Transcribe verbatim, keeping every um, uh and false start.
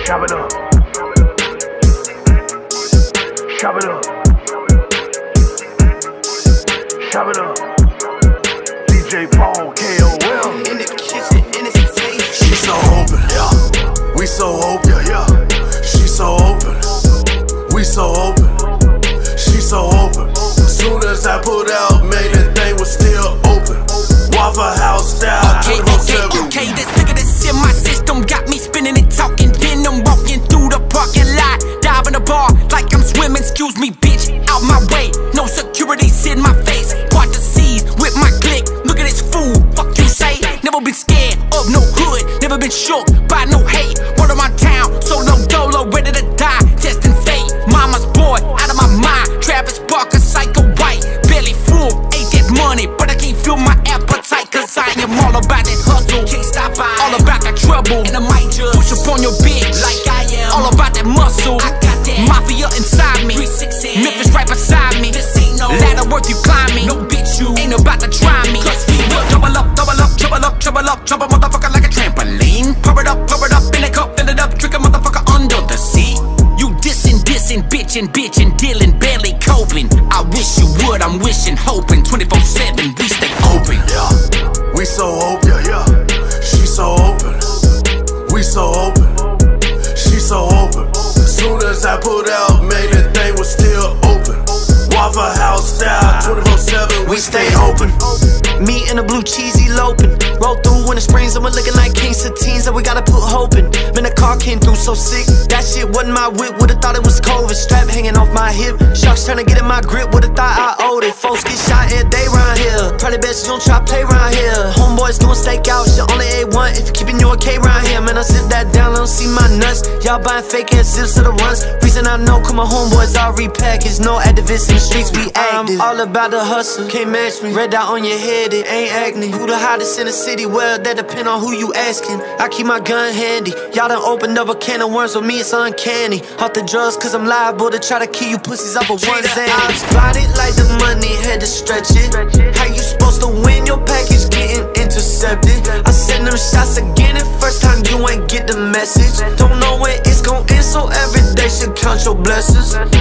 Chop it up. Chop it up. Chop it up. D J Paul, K O L. In the kitchen, in the station. She so open, yeah. We so open, yeah, yeah. She so open. We so open. She so open. Soon as I put out, man, that thing was still open. Waffle House style. Okay, okay, okay. This nigga that's in my system got me spinning and talking. Then I'm walking through the parking lot, dive in the bar like I'm swimming. Excuse me, bitch, out my way. No security's in my face. Part the seas with my clique. Look at this fool. Fuck you say. Never been scared of no hood. Never been shook by no hate. Word of my town, solo dolo, ready to die. Testing fate. Mama's boy, out of my mind. Travis Barker, psycho white. Belly full, ate that money, but I can't feel my appetite. Cause I am all about that hustle. Can't stop by. All about that trouble. And I might just push up on your bitch like I am. All about that muscle. I got that mafia inside me. Memphis right beside me. This ain't no ladder worth you climbing. No bitch, you ain't about to try me. Cause we will double up, double up, trouble up, trouble up, trouble motherfucker like a trampoline. Pour it up, pour it up in a cup, fill it up, drink a motherfucker under the sea. You dissing, dissing, bitchin', bitchin', dealing, barely coping. I wish you would, I'm wishing, hoping. twenty-four seven, we stay open. Yeah, we so open, yeah, yeah. She so open. We so open. She so open. Soon as I put out, man, that thing was still open. Waffle House style, twenty-four seven, we stay open. Me and the blue cheesy loping. Roll through in the springs and we're looking like King Satines that we gotta put hope in. Man, the car came through so sick. That shit wasn't my whip, would've thought it was COVID. Strap hanging off my hip. Sharks trying to get in my grip, would've thought I owed it. Folks get shot every day round here. Probably best you don't try play round here. Homeboys doing stakeouts, you only ate one if you keeping your K round here. Man, I sit that down, I don't see my nuts. Y'all buying fake ass zips to the runs. Reason I know, cause my homeboys all repackaged. No activists in the streets, we active. I'm all about the hustle, can't match me. Red dot on your head, it ain't acne. Who the hottest in the city? Well, that depend on who you asking. I keep my gun handy. Y'all done opened up a can of worms with me, it's uncanny. Off the drugs cause I'm liable to try to kill you pussies off of one zany. I spotted like the money, had to stretch it. How you supposed to win your package getting intercepted? I send them shots again and first time you ain't get the message. Don't know when it's gon' end, so every day should count your blessings.